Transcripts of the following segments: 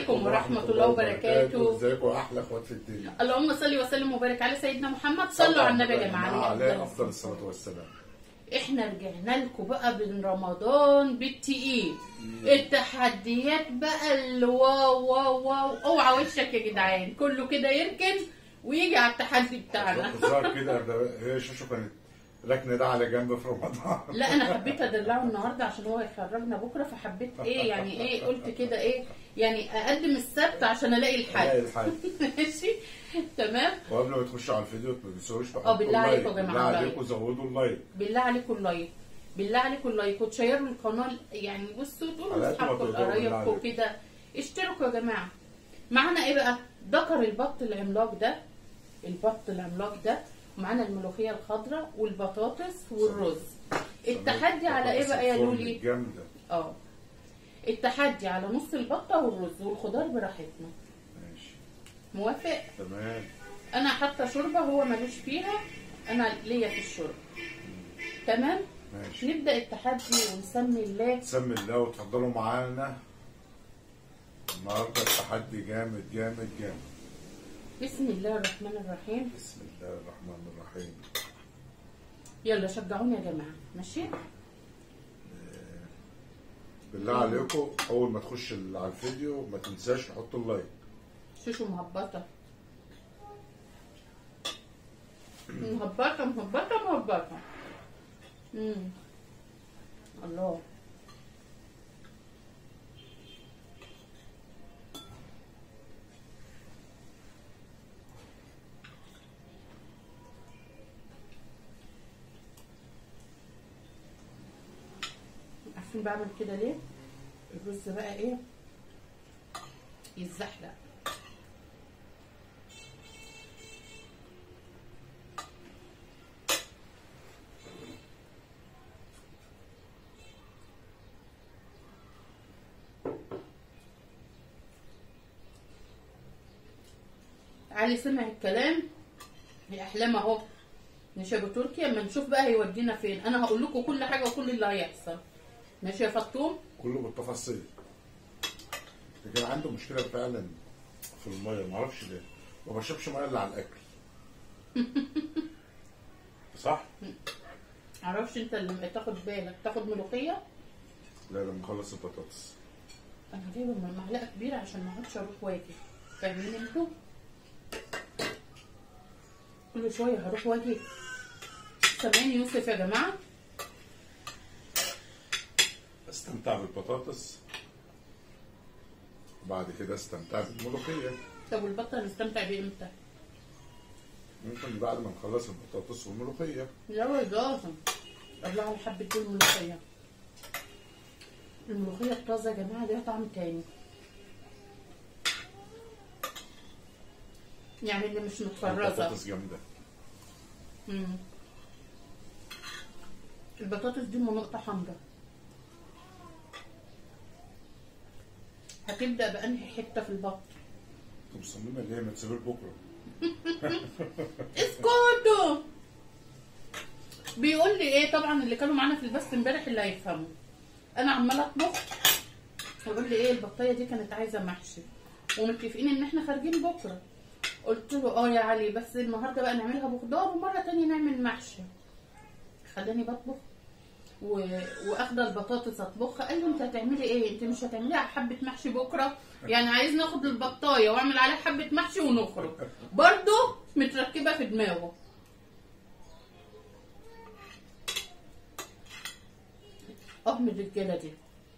عليكم ورحمة الله وبركاته. ازيكم احلى اخوات في الدنيا. اللهم صل وسلم وبارك على سيدنا محمد. صلوا على النبي يا جماعة عليه افضل الصلاة والسلام. احنا رجعنا لكم بقى من رمضان بالتقيل. التحديات بقى اللي واو واو واو، اوعى وشك يا جدعان، كله كده يركن ويجي على التحدي بتاعنا. الظاهر كده هي شوشو كانت ركنه ده على جنب في رمضان. لا انا حبيت ادلعه النهارده عشان هو يخرجنا بكره، فحبيت ايه يعني ايه، قلت كده ايه يعني اقدم السبت عشان الاقي الحل. ماشي تمام. وقبل ما تخشوا على الفيديو ما تنسوش تحطوا بالله عليكم يا جماعه، بالله عليكم زودوا اللايك، بالله عليكم اللايك، بالله عليكم اللايك، وتشيروا القناه يعني. بصوا تقولوا لاصحابكم لقرايبكم كده اشتركوا يا جماعه. معانا ايه بقى؟ دكر البط العملاق ده، البط العملاق ده، ومعانا الملوخيه الخضراء والبطاطس والرز. التحدي على ايه بقى يا لولي؟ جامده. التحدي على نص البطه والرز والخضار براحتنا. ماشي. موافق؟ تمام. انا حاطه شوربه هو ملوش فيها، انا ليا في الشوربه. تمام؟ ماشي. نبدا التحدي ونسمي الله. نسمي الله وتفضلوا معانا. النهارده التحدي جامد جامد جامد. بسم الله الرحمن الرحيم. بسم الله الرحمن الرحيم. يلا شجعوني يا جماعه. ماشي. بالله عليكم اول ما تخش على الفيديو ما تنساش تحطوا اللايك. شوشو مهبطه مهبطه مهبطه مهبطه. الله. عارفين بعمل كده ليه؟ الرز بقى ايه؟ يتزحلق. علي سمع الكلام يا احلام اهو. نشابه تركي اما نشوف بقى هيودينا فين. انا هقول لكم كل حاجه وكل اللي هيحصل. ماشي يا فطوم؟ كله بالتفاصيل. لكن عنده مشكله فعلا في الميه، ما اعرفش ليه ما بشربش ميه الا على الاكل. صح؟ معرفش انت اللي تاخد بالك. تاخد ملوخيه؟ لا لما اخلص البطاطس. انا جايبه معلقه كبيره عشان ما اقعدش اروح واجي. فاهمين انتوا؟ كل شويه هروح واجي. سامعين يوسف يا جماعه؟ استمتع بالبطاطس وبعد كده استمتع بالملوخيه. طب والبطه هنستمتع بيه امتى؟ ممكن بعد ما نخلص البطاطس والملوخيه. لا لازم قبلها على حبه الملوخيه. الملوخيه الطازه يا جماعه ليها طعم تاني، يعني اللي مش متفرزه. البطاطس جامده. البطاطس دي نقطه حمراء. هتبدا بانهي حته في البط؟ انت مصممه ليه؟ ما تسيبوش بكره. اسكتوا. بيقول لي ايه طبعا اللي كانوا معانا في البث امبارح اللي هيفهموا. انا عماله اطبخ بيقول لي ايه البطايه دي كانت عايزه محشي ومتفقين ان احنا خارجين بكره. قلت له يا علي بس النهارده بقى نعملها بخضار ومره تانية نعمل محشي. خلاني بطبخ واخده البطاطس اطبخها. قال له انت هتعملي ايه؟ انت مش هتعملي على حبه محشي بكره؟ يعني عايز ناخد البطايه واعمل عليها حبه محشي ونخرج. برضه متركبه في دماغه. من الرجاله دي.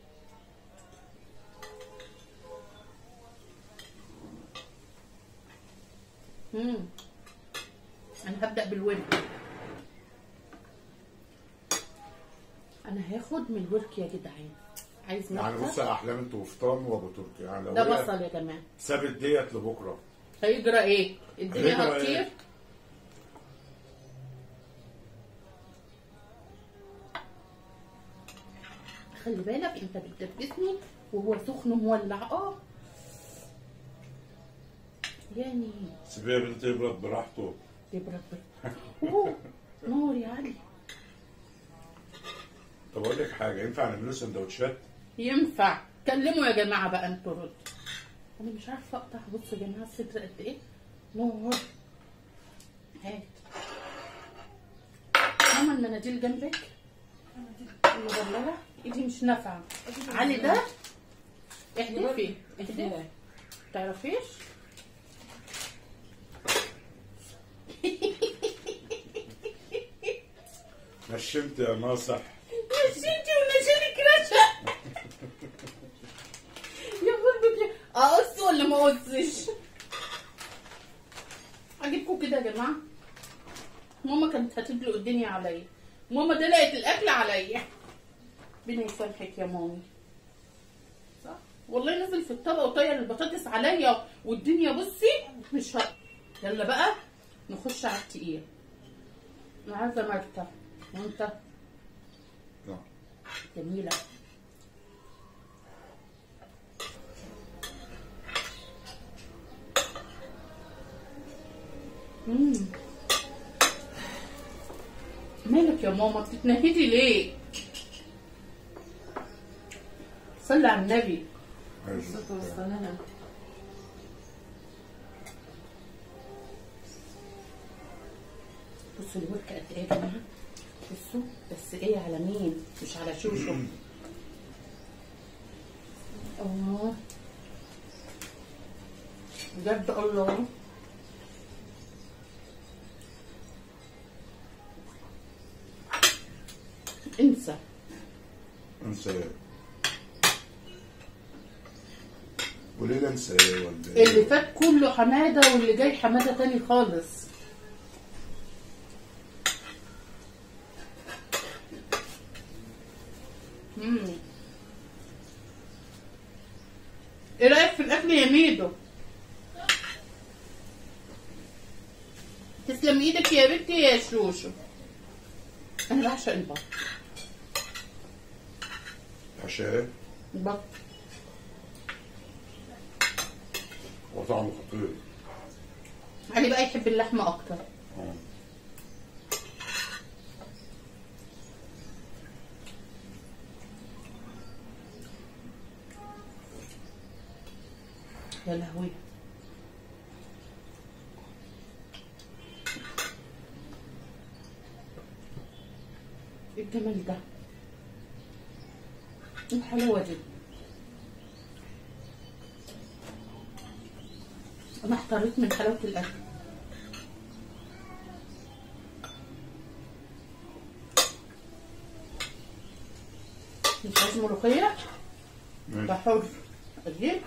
انا هبدا بالورك. انا هاخد من الورك يا جدعان. عايز يعني بص يا احلام انتوا وفطان وابو تركي، يعني لو ده بصل يا جماعه. سابت ديت لبكره هيجرى ايه؟ الدنيا هتطير. خلي بالك انت بتدبسني وهو سخن مولع. يعني سيبيه بنت يبرد براحته. يبرد براحته. نور يا علي. طب اقول لك حاجه، ينفع نعمل له سندوتشات؟ ينفع. كلموا يا جماعه بقى انتوا. رد انا مش عارفه اقطع. بصوا يا جماعه الصدر قد ايه نور. هات ماما المناديل جنبك المبلله، ايدي مش نافعه. علي ده احتفي احتفي تعرفيش. نشنت يا ناصح. نشنتي ونشنك رشا. يا برضك اقص ولا ما اقصش؟ اجيبكم كده يا جماعه. ماما كانت هتدلق الدنيا عليا، ماما دلقت الاكل عليا. ربنا يسامحك يا مامي. صح والله نزل في الطبق وطير البطاطس عليا والدنيا. بصي مش يلا بقى نخش على التقيل. انا عايزه مرتة وانت جميله. مالك يا ماما بتتنهدي ليه؟ صلي على النبي. الصلاة والسلام. بصوا الوركة قد ايه يا جماعة. بصوا بس ايه على مين؟ مش على شوشو. بجد الله. انسى ايه؟ وليه انسى ايه ولا ايه؟ اللي فات كله حماده واللي جاي حماده تاني خالص. ايه رايك في الاكل يا ميدو؟ تسلم ايدك يا بنتي يا شوشو. انا بعشق البط. عشان ايه؟ البط هو طعمه خطير. علي بقى يحب اللحمه اكتر. يا لهوي. ايه الجمال ده؟ ايه الحلاوه دي؟ انا احتريت من حلاوه الاكل. مش عايز ملوخيه؟ ده حر. اجيب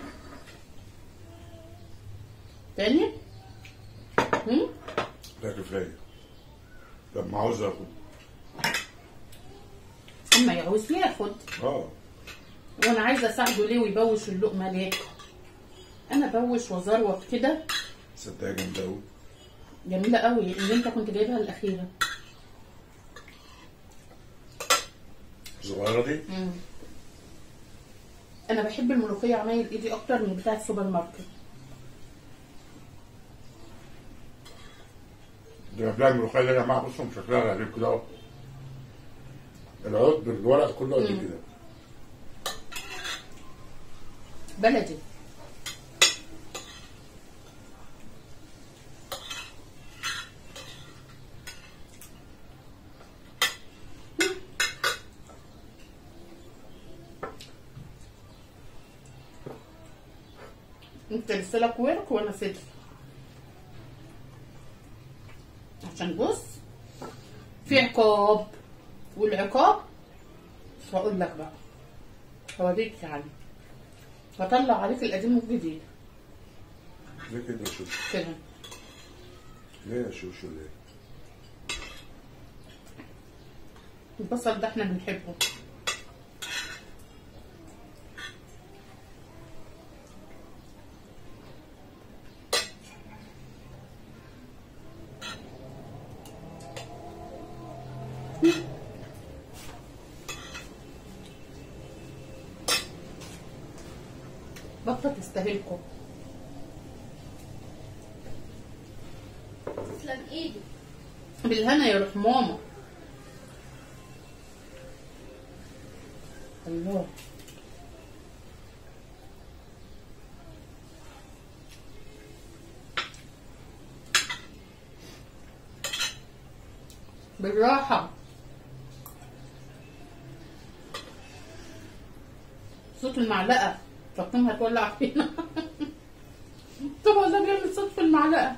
تاني. ده كفايه. لما عاوز اخد اما يعوز ياخد. وانا عايزه اساعده ليه ويبوش اللقمه ليه؟ انا بوش وزروت كده. صدقها جامده قوي. جميله قوي اللي انت كنت جايبها الاخيره. الصغيره دي. انا بحب الملوخيه عمايل ايدي اكتر من بتاعه السوبر ماركت. ده جاب لها الملوخيه دي يا جماعه. بصوا شكلها غريب كده اهو. العود بالورق كله قد كده. بلدي. انت لسه لك ورك وانا صدر. عشان بص في عقاب، والعقاب مش هقول لك بقى، هوريك يعني، هطلع عليك القديم والجديد. ليه كده يا شوشو؟ كده ليه يا شوشو ليه؟ البصل ده احنا بنحبه. بطة تستاهلكم. تسلم ايدي. بالهنا يا روح ماما. الله بالراحة، صوت المعلقة فاطمة هتولع فينا. طبعا ده بيعمل صوت في المعلقة.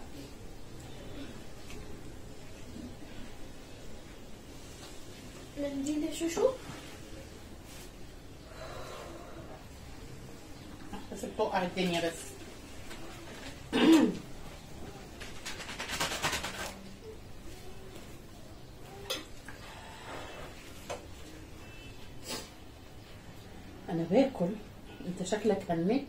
منديل يا شوشو. بس بتوقع الدنيا بس. انا باكل، انت شكلك هنكت.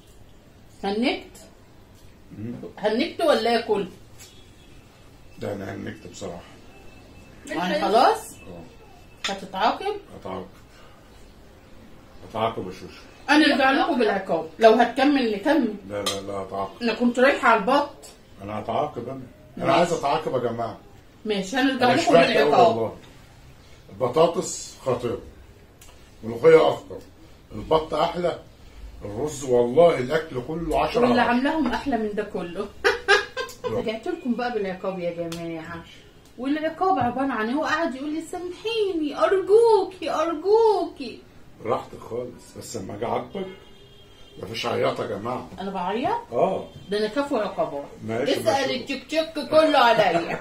هنكت ولا اكل؟ ده انا هنكت بصراحه. يعني خلاص هتتعاقب. اتعاقب يا شوشو. انا ارجع لكم بالعقاب، لو هتكمل نكمل. لا اتعاقب. انا كنت رايحه على البط. انا هتعاقب. انا عايز اتعاقب يا جماعه. ماشي هنرجع أنا لكم شبعت أوي بالعقاب. والله. البطاطس خطيره، الملوخيه افضل، البط احلى، الرز والله الاكل كله 10 واللي على 10. عاملاهم احلى من ده كله. رجعت لكم بقى بالعقاب يا جماعه. والعقاب عباره عن هو قاعد يقول لي سامحيني ارجوكي. براحتك خالص، بس لما اجي اعاقبك مفيش عياط يا جماعه. انا بعيط؟ ده انا كفو عقابات. ماشي، اسال ماشي. التيك توك كله عليا.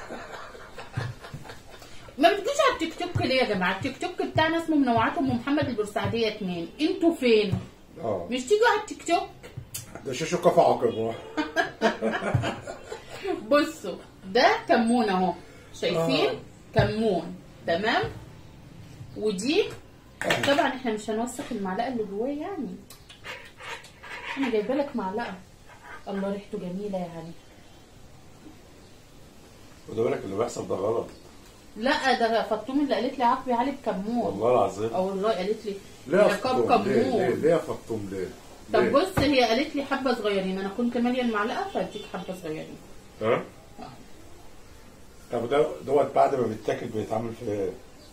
ما بتجوش على التيك توك ليه يا جماعه؟ التيك توك بتاعنا اسمه منوعات ام محمد البورسعيديه 2. انتوا فين؟ مش تيجوا على التيك توك؟ ده شوشو كفى عقب. بصوا ده كمون اهو، شايفين؟ كمون تمام. ودي طبعا احنا مش هنوسخ المعلقه اللي جواه يعني. انا جايبه لك معلقه، الله ريحته جميله يعني. خد بالك اللي بيحصل ده غلط. لا ده فاطمه اللي قالت لي عاقبي علي بكمون. والله العظيم. والله قالت لي ليه يا عقاب فطوم؟ كمون. ليه يا فطوم ليه؟ طب بص هي قالت لي حبه صغيرين، انا كنت ماليه المعلقه فاديك حبه صغيرين. طب دوت بعد ما بيتاكل بيتعمل في ايه؟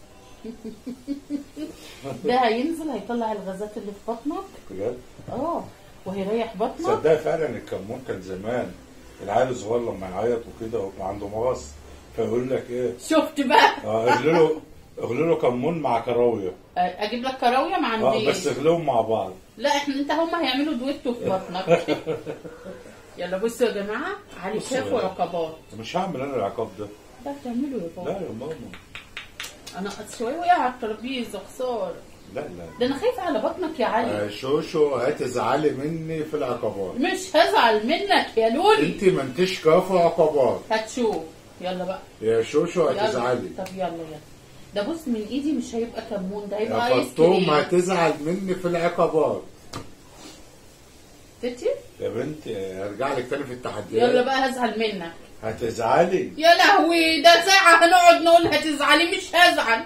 ده هينزل هيطلع الغازات اللي في بطنك بجد؟ وهيريح بطنك. صدق فعلا الكمون كان زمان العيال الصغير لما يعيط وكده ويبقى عنده مغص فيقول لك ايه؟ شفت بقى؟ اغلوا له كمون مع كراويه. اجيب لك كراويه ما عنديش. بس اغلوهم مع بعض. لا هم هيعملوا دويتو في بطنك. يلا بصوا يا جماعه، علي كاف وعقابات. مش هعمل انا العقاب ده. ده بتعمله يا بابا. لا يا ماما. انا شويه وقع على الترابيزه خساره. لا ده انا خايفه على بطنك يا علي. شوشو هتزعلي مني في العقابات. مش هزعل منك يا لولي. انت ما انتش كافه عقابات. هتشوف. يلا بقى يا شوشو هتزعلي. طب يلا ده بص من ايدي مش هيبقى كمون، ده هيبقى يا ايس فطوم كريم. هتزعل مني في العقابات. تتي يا بنتي هرجع لك تاني في التحديات. يلا بقى هزعل منك. هتزعلي. يا لهوي ده ساعة هنقعد نقول هتزعلي. مش هزعل.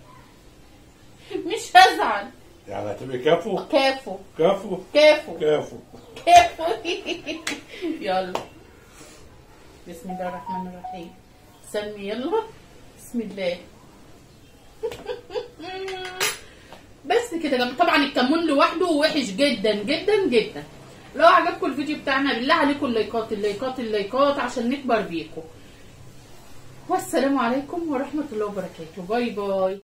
يعني هتبقي كافو. يلا بسم الله الرحمن الرحيم. سمي يلا بسم الله. بس كده. طبعا الكمون لوحده وحش جدا جدا جدا. لو عجبكم الفيديو بتاعنا بالله عليكم اللايكات عشان نكبر بيكم. والسلام عليكم ورحمة الله وبركاته. باي باي.